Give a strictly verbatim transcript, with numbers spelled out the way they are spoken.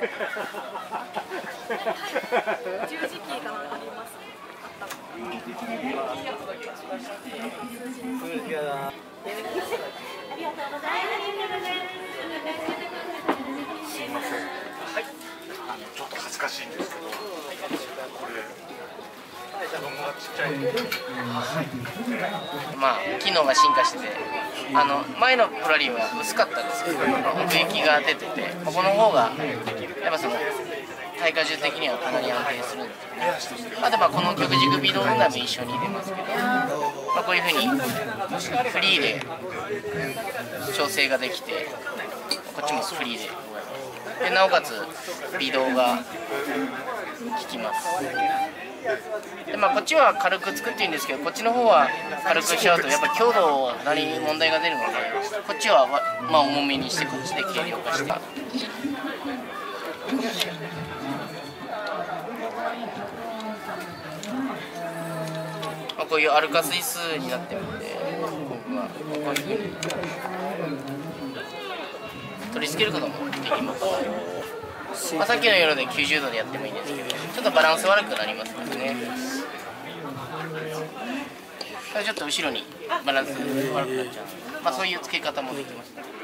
十字キーがあります。あった。 すいません。はい。あのちょっと恥ずかしいんですけど、これ。 まあ機能が進化してて、あの前のプラリンは薄かったんですけど、奥行きが出てて、この方がやっぱその耐荷重的にはかなり安定するんですよね。あとまあこの極軸微動運動も一緒に入れますけど、まあ、こういうふうにフリーで調整ができて、こっちもフリーで、でなおかつ微動が効きます。でまあ、こっちは軽く作っていいんですけど、こっちの方は軽くしちゃうとやっぱ強度なりに問題が出るので、こっちはまあ重めにしてこっちで軽量化して、まあ、こういうアルカスイスになってるので、僕はこういうふうに取り付けることもできます。まあ、さっきの色できゅうじゅうどでやってもいいんですけど、ちょっとバランス悪くなりますのでね。ちょっと後ろにバランス悪くなっちゃうので、まあ、そういう付け方もできます。